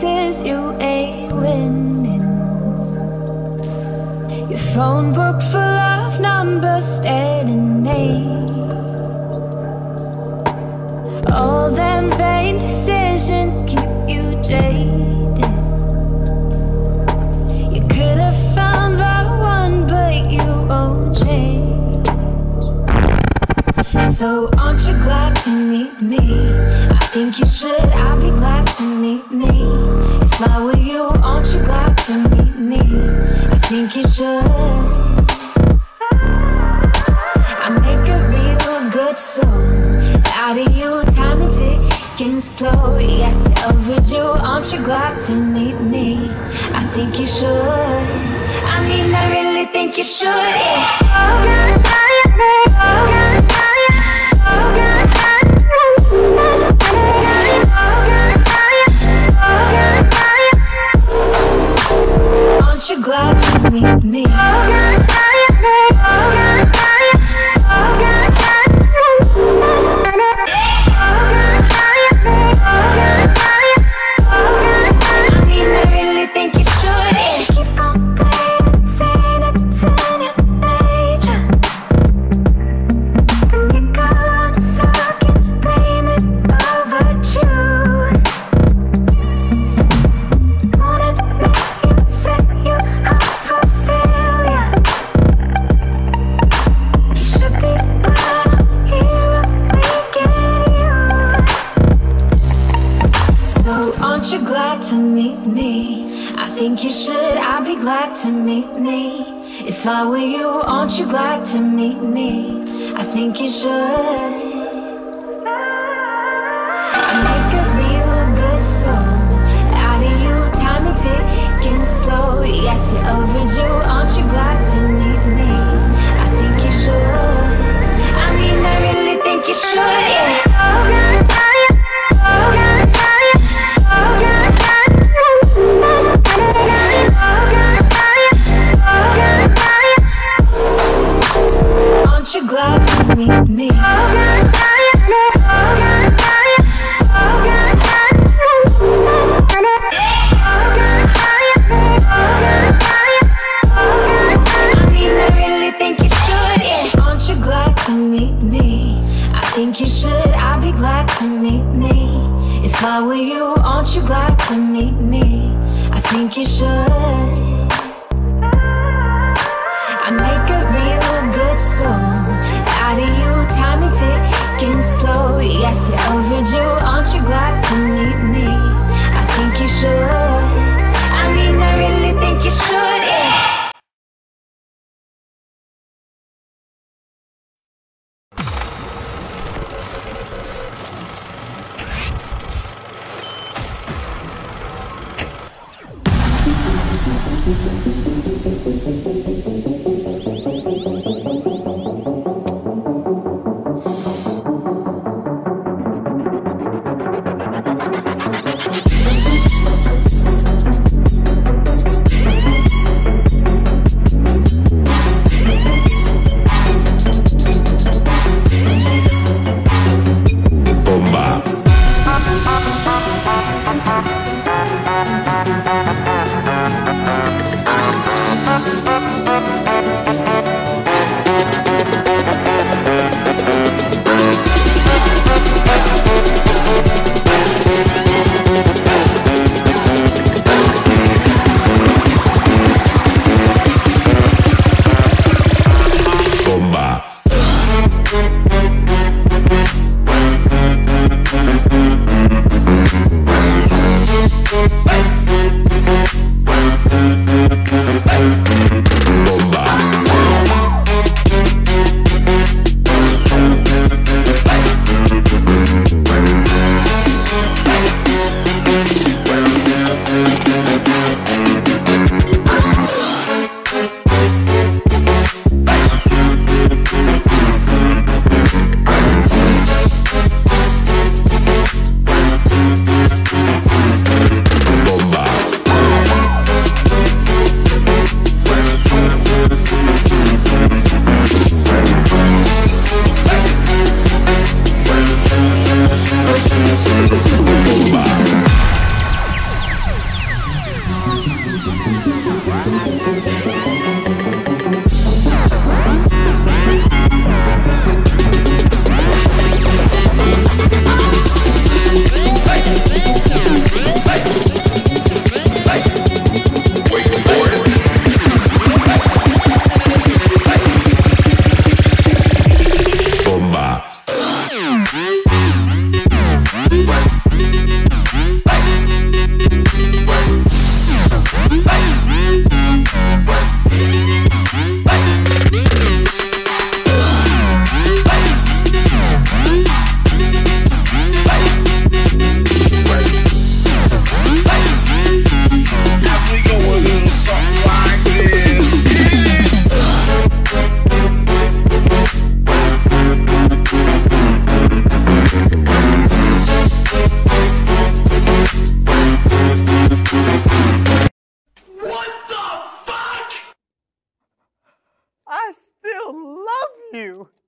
places you ain't winning. Your phone book full of numbers, staring names. All them vain decisions keep you jaded. You could have found the one, but you won't change. So aren't you glad to meet me? I think you should, I'll be glad to meet me. If I were you, aren't you glad to meet me? I think you should. I make a real good song out of you, time and ticking slow. Yes, you're overdue, aren't you glad to meet me? I think you should. I mean, I really think you should, yeah. Aren't you glad to meet me? Aren't you glad to meet me? I think you should, I'll be glad to meet me. If I were you, aren't you glad to meet me? I think you should. I make a real good song out of you, time and ticking slow. Yes, you're overdue, aren't you glad to meet me? I think you should. I mean, I really think you should, yeah. Aren't you glad to meet me? I mean, I really think you should, yeah. Aren't you glad to meet me? I think you should, I'll be glad to meet me. If I were you, aren't you glad to meet me? I think you should. I make a real good song out of you, time and ticking slow. Yes, you're overdue, aren't you glad to meet me? I think you should. I mean, I really think you should, yeah. I still love you.